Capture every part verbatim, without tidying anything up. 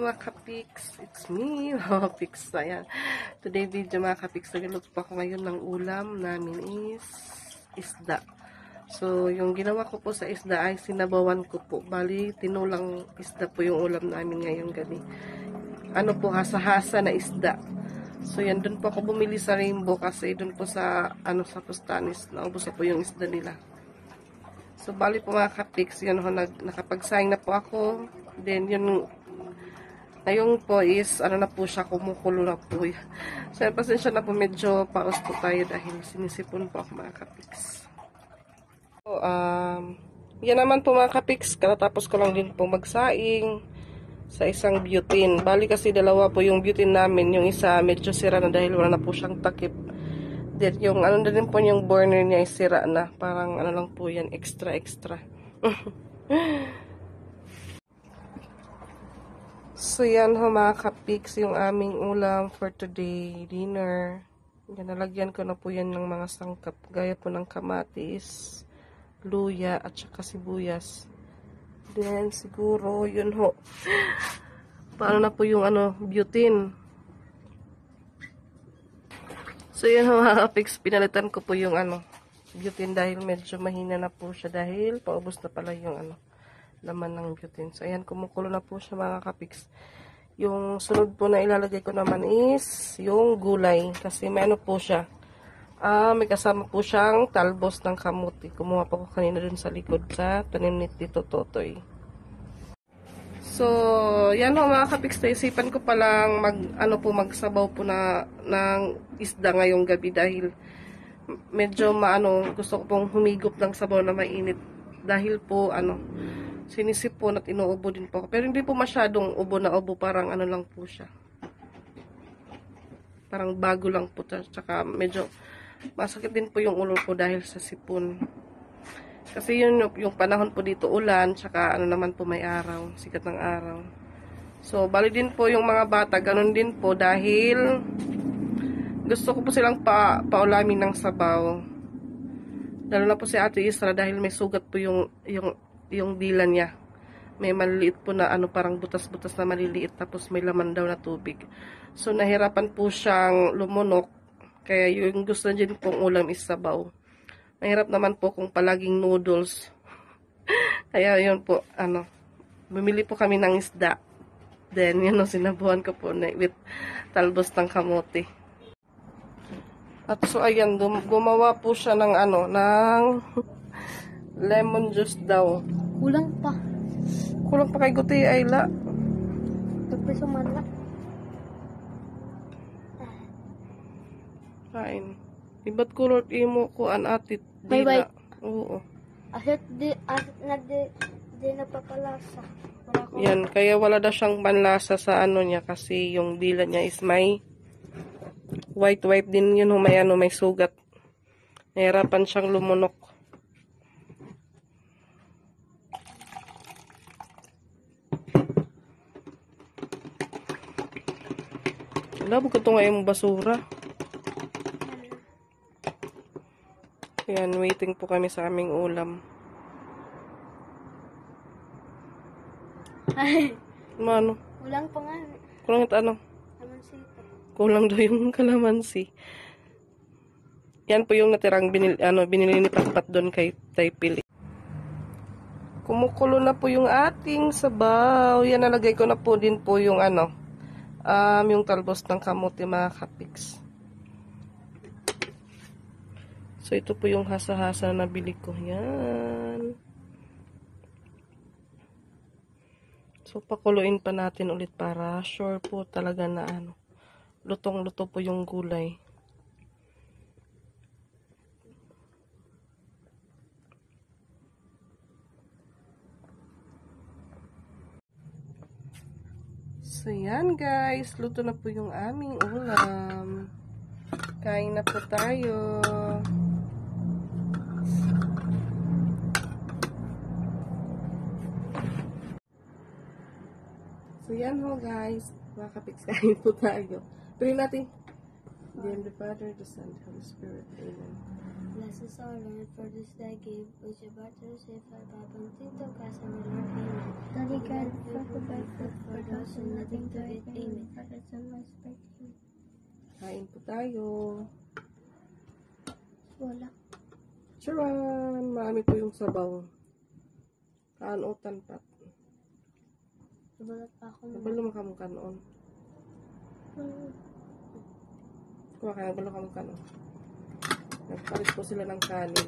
mga kapiks, it's me, mga piks. Ayan. Today video mga kapiks, nagluluto pa ako ngayon ng ulam namin is isda. So, yung ginawa ko po sa isda ay sinabawan ko po. Bali, tinulang isda po yung ulam namin ngayong gabi. Ano po, hasa-hasa na isda. So, yan, dun po ako bumili sa Rainbow kasi dun po sa, ano, sa Pustanis, naubos na po yung isda nila. So, bali po mga kapiks, yan ho, nag, nakapagsayang na po ako. Then, yun, ngayon po is, ano na po siya, kumukulo na po. So, pasensya na po, medyo paus po tayo dahil sinisipon po ako mga kapiks. So, um, yan naman po mga kapiks, katatapos ko lang din po magsaing sa isang butane. Bali kasi dalawa po yung butane namin, yung isa medyo sira na dahil wala na po siyang takip. Then, yung ano na din po yung burner niya is sira na. Parang ano lang po yan, extra extra. So, yan ho mga kapiks, yung aming ulam for today, dinner. Yan, nalagyan ko na po yan ng mga sangkap, gaya po ng kamatis, luya, at saka sibuyas. Then, siguro, yun ho. Paano na po yung ano, butane. So, yan ho mga kapiks, pinalitan ko po yung ano, butane dahil medyo mahina na po siya dahil paubos na pala yung ano, laman ng butane. So, ayan, kumukulo na po siya mga kapiks. Yung sunod po na ilalagay ko naman is yung gulay. Kasi may ano po siya. Ah, may kasama po siyang talbos ng kamuti. Kumuha pa ko kanina dun sa likod sa tanim ni Tito Totoy. So, yan ho mga kapiks. Naisipan ko palang mag, ano po, magsabaw po na ng isda ngayong gabi dahil medyo maano, gusto ko pong humigop ng sabaw na mainit. Dahil po, ano, sinisipon at inuubo din po ako. Pero hindi po masyadong ubo na ubo. Parang ano lang po siya. Parang bago lang po. Tsaka medyo masakit din po yung ulo ko dahil sa sipon. Kasi yun yung panahon po dito ulan. Tsaka ano naman po may araw. Sikat ng araw. So bali din po yung mga bata. Ganun din po dahil gusto ko po silang pa, paulamin ng sabaw. Lalo na po si Ate Isra dahil may sugat po yung yung yung dila niya. May maliliit po na ano, parang butas-butas na maliliit, tapos may laman daw na tubig. So nahirapan po siyang lumunok, kaya yung gusto niya din pong ulam is sabaw. Mahirap naman po kung palaging noodles. Kaya yun po, ano, bumili po kami ng isda. Then yun, no, sinabuhan ko po na with talbos ng kamote. At so ayan, gumawa po siya ng ano, ng lemon juice daw. Kulang pa. Kulang pa kay Guti, Ayla. Tapos sumala. Kain. Iba't kulot imo ko an atit. May white. Oo. Asit di, asit na di, di napapalasa. Wala ko. Yan, kaya wala daw siyang panlasa sa ano niya kasi yung dila niya is may white-white din yun, may ano, may sugat. Nahirapan siyang lumunok. Wala, bukod ito nga yung basura. Ayan, waiting po kami sa aming ulam. Ay, Ano? kulang pa nga. Kulang ito ano? Kalamansi. Kulang daw yung kalamansi. Yan po yung natirang binili, ano, binili ni Patpat doon kay Tay Pili. Kumukulo na po yung ating sabaw. Yan, nalagay ko na po din po yung ano, um, yung talbos ng kamote mga kapiks. So, ito po yung hasa-hasa na nabili ko. Yan. So, pakuluin pa natin ulit para sure po talaga na ano, lutong-luto po yung gulay. So, yan guys. Luto na po yung aming ulam. Kain na po tayo. So, yan ho guys. Mga kapiks, kain po tayo. Tuloy natin. In the name of the Father, the Son, the Holy Spirit. Amen. bless us all, Lord, for this thy gift, which about to receive thy Papantito, Casa Lord, Amen. Daddy God, for the bad food for those who nothing to eat, Amen. For the son my spirit, Amen. Kain po tayo. Wala. Charan! Marami po yung sabaw. Kaanutan pa. Nabalat pa ako na. Nabalo mo kamong kanon. Hmm. Kuha ka, nabalo kamong kanon. Nagpalit po sila ng kanin.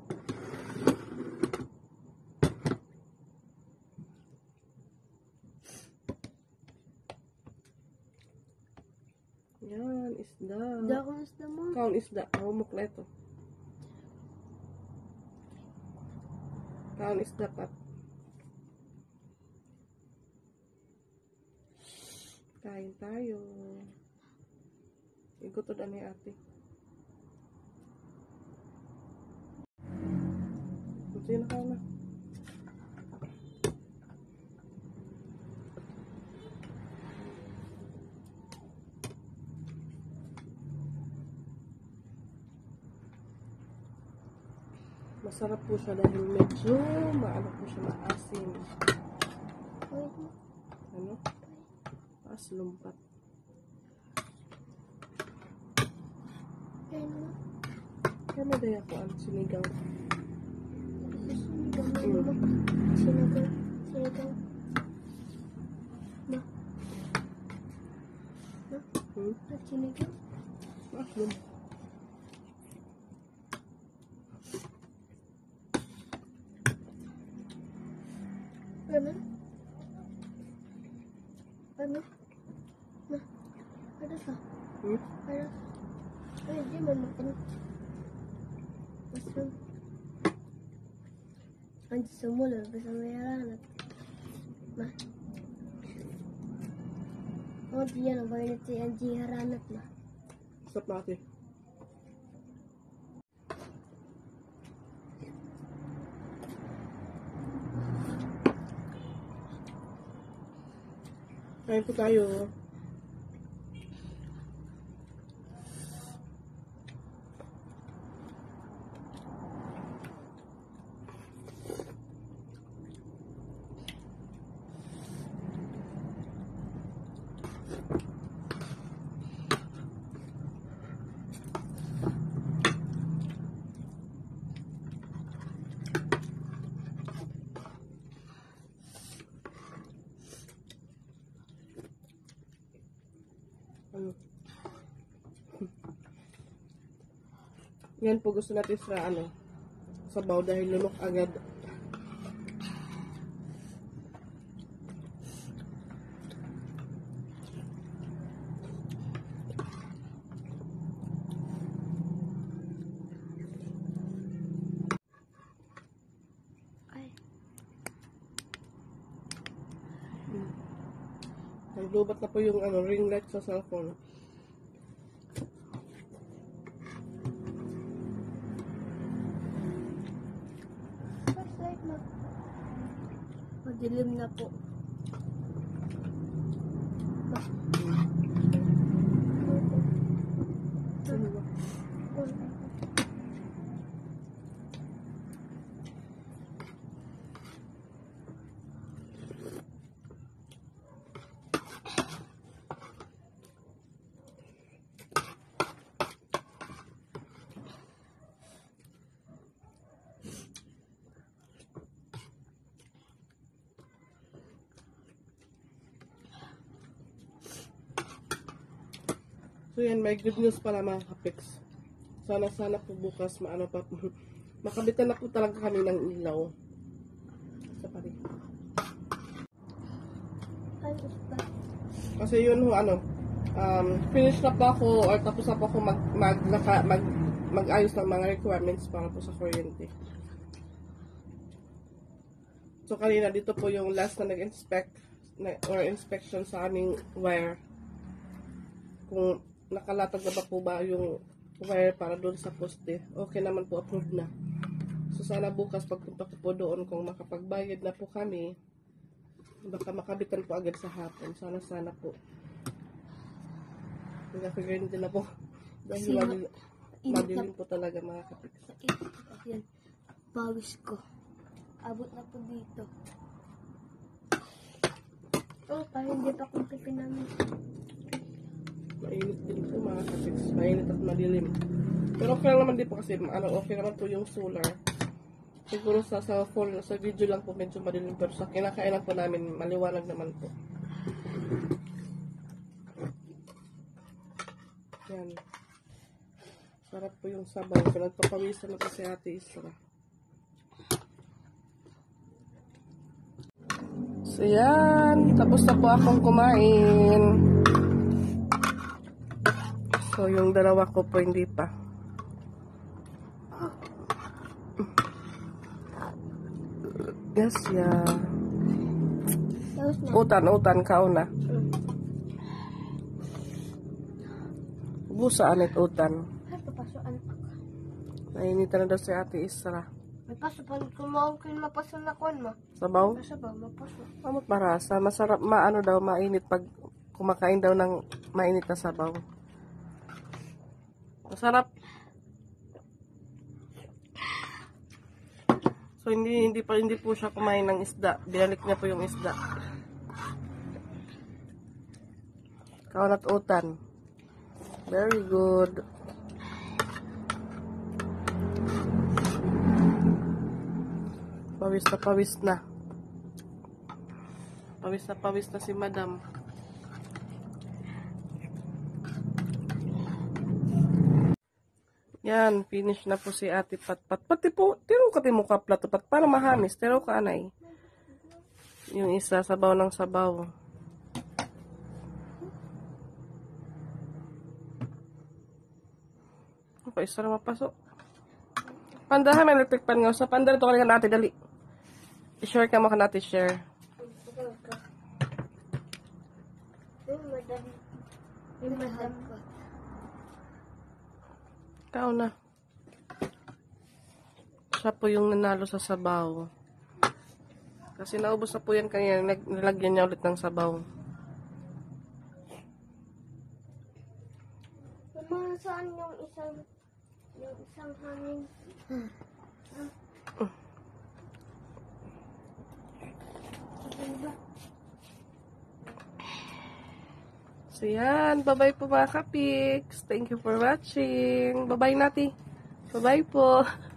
Yan, isda. Hindi ako nasda mo. Kaon isda. Humok na ito. Kaon isda pa. Kain tayo. Igutod ani ate. Ito yun na na. Masarap po siya dahil medyo maano po siya maasim. Wait mo. Ano? Taas lumpat. Ayun mo. Kaya may daya ko ang sinigaw. Sinigaw na mo ba? Sinigaw. Sinigaw. Ma. Ma. Hmm? At sinigaw. Mushroom. Ano? Ano? Ma. Ano sa? Hmm? Ano? Ay, di man makan. Mushroom. Ang sumula, basta may haranat. Ma. Oh, di yan. Ang bayan ito yung di haranat, ma. Stop natin. Kain po tayo. Ano? Yan po gusto natin sa ano, sabaw dahil lunok agad. Ay. Hmm. Naglubat na po yung ano, ring light sa cellphone. Flashlight, ma. Madilim na po. Ma. Ano ba? So yan, may good news pala mga kapiks. Sana sana po bukas maano pa makabitan na po talaga kami ng ilaw. Sa pari. Ay, isda. Kasi yun ho ano, um, finish na po ako or tapos na po ako mag, mag, naka, mag, mag-ayos ng mga requirements para po sa kuryente. So kanina dito po yung last na nag-inspect na, or inspection sa aming wire. Kung nakalatag na ba po ba yung wire para doon sa poste. Okay naman po, approved na. So sana bukas pagpunta ko po doon kung makapagbayad na po kami, baka makabitan po agad sa hapon. Sana sana po. Nagkakagrin din na po. Dahil Sino? wali, Init na. Madilim po talaga mga kapiks. Yan. Pawis ko. Abot na po dito. Oh, parang hindi pa kung pipi namin. Mainit din po mga kapiks. Mainit at madilim. Pero okay lang naman din po kasi ano, okay naman po yung solar. Siguro sa, sa full, sa video lang po medyo madilim. Pero sa kinakainan po namin, maliwanag naman po. Yan. Sarap po yung sabaw. Pinagpapawisan na po si Ate Isra. So yan. Tapos na po akong kumain. So yung dalawa ko po hindi pa. Yes, yeah. Tapos na. Utan, utan, kauna. Busa anit utan. Ay, papasuan ako. Nainitan na daw si Ate Isra. May paso pa. Kumawag ko yung mapaso na kuwan mo. Sabaw? Paso ba? Mapaso. Amot marasa. Masarap, maano daw, mainit pag kumakain daw ng mainit na sabaw. Masarap. So hindi hindi pa hindi po siya kumain ng isda. Binalik niya po yung isda. Kaon at utan. Very good. Pawis na pawis na. Pawis na pawis na si Madam. Yan, finish na po si Ate Patpat. Pati po, tiro ka ti mo ka plato pat para mahamis. Tiro ka anay. Yung isa, sabaw ng sabaw. Okay, isa na mapasok. Pandahan, may electric pan nga. Sa panda, ito ka natin, dali. I-share ka mo ka natin, share. Yung madam. Yung madam ko. Ikaw na. Siya po yung nanalo sa sabaw. Kasi naubos na po yan kanina. Nag- Nilagyan niya ulit ng sabaw. Mga saan yung isang yung isang hangin? So yan. Bye-bye po mga kapiks. Thank you for watching. Bye-bye Nati. Bye-bye po.